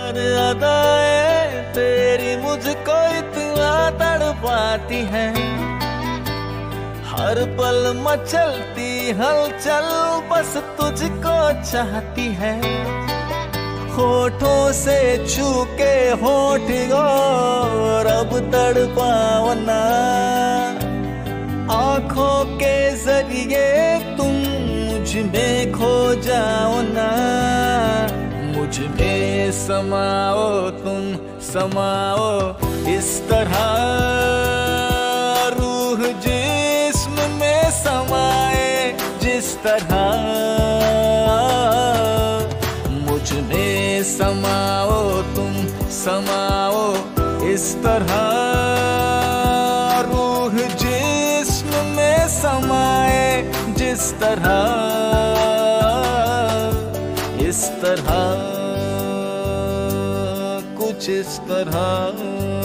हर अदाएं तेरी मुझको इतना तड़पाती है, हर पल मचलती हलचल बस तुझको चाहती है। होठों से छू के होठ और अब तड़पावना, आंखों के जरिए तुम मुझ में खो जाओ ना, मुझ में समाओ तुम समाओ इस तरह, रूह जिस्म में समाए जिस तरह, मुझ में समाओ तुम समाओ इस तरह, रूह जिस्म में समाए जिस तरह, इस तरह कुछ इस तरह।